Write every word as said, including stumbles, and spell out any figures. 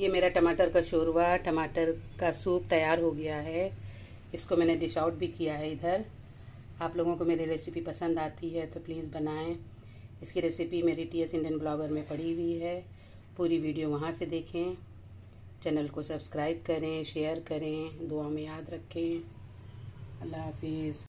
ये मेरा टमाटर का शोरवा, टमाटर का सूप तैयार हो गया है। इसको मैंने डिश आउट भी किया है इधर। आप लोगों को मेरी रेसिपी पसंद आती है तो प्लीज़ बनाएं। इसकी रेसिपी मेरी टी एस इंडियन ब्लॉगर में पड़ी हुई है, पूरी वीडियो वहाँ से देखें। चैनल को सब्सक्राइब करें, शेयर करें, दुआ में याद रखें। अल्लाह हाफिज़।